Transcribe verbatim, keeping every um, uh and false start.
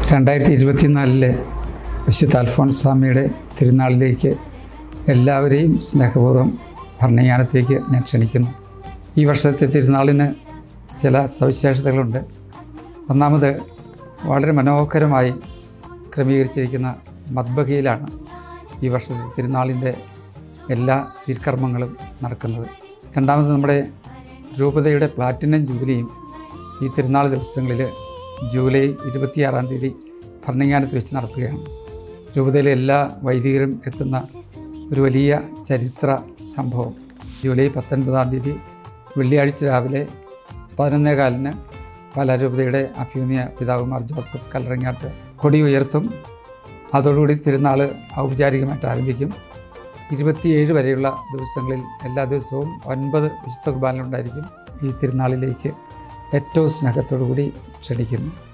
രണ്ടായിരത്തി ഇരുപത്തിനാലിലെ വിശുദ്ധ അൽഫോൻസാമ്മയുടെ തിരുനാളിലേക്ക് എല്ലാവരെയും സ്നേഹപൂർവ്വം ഭരണങ്ങാനത്തേക്ക് ഞാൻ ക്ഷണിക്കുന്നു. ഈ വർഷത്തെ തിരുനാളിന് ചില സവിശേഷതകളുണ്ട്. ഒന്നാമത്, വളരെ മനോഹരമായി ക്രമീകരിച്ചിരിക്കുന്ന മദ്ബഹയിലാണ് ഈ വർഷത്തെ തിരുനാളിൻ്റെ എല്ലാ തിരുക്കർമ്മങ്ങളും നടക്കുന്നത്. രണ്ടാമത്, നമ്മുടെ രൂപതയുടെ പ്ലാറ്റിനം ജൂബിലിയും ഈ തിരുനാൾ ദിവസങ്ങളിൽ ജൂലൈ ഇരുപത്തിയാറാം തീയതി ഭരണങ്ങാനത്ത് വെച്ച് നടത്തുകയാണ്. രൂപതയിലെ എല്ലാ വൈദികരും എത്തുന്ന ഒരു വലിയ ചരിത്ര സംഭവം ജൂലൈ പത്തൊൻപതാം തീയതി വെള്ളിയാഴ്ച രാവിലെ പതിനൊന്നേ കാലിന് പാലാരൂപതയുടെ അഭ്യുന്നയ പിതാവുമാർ ജോസഫ് കല്ലറങ്ങാട്ട് കൊടി ഉയർത്തും. അതോടുകൂടി തിരുനാൾ ഔപചാരികമായിട്ട് ആരംഭിക്കും. ഇരുപത്തിയേഴ് വരെയുള്ള ദിവസങ്ങളിൽ എല്ലാ ദിവസവും ഒൻപത് വിശുദ്ധ കുർബാനകളുണ്ടായിരിക്കും. ഈ തിരുനാളിലേക്ക് ഏറ്റവും സ്നേഹത്തോടു കൂടി ക്ഷണിക്കുന്നു.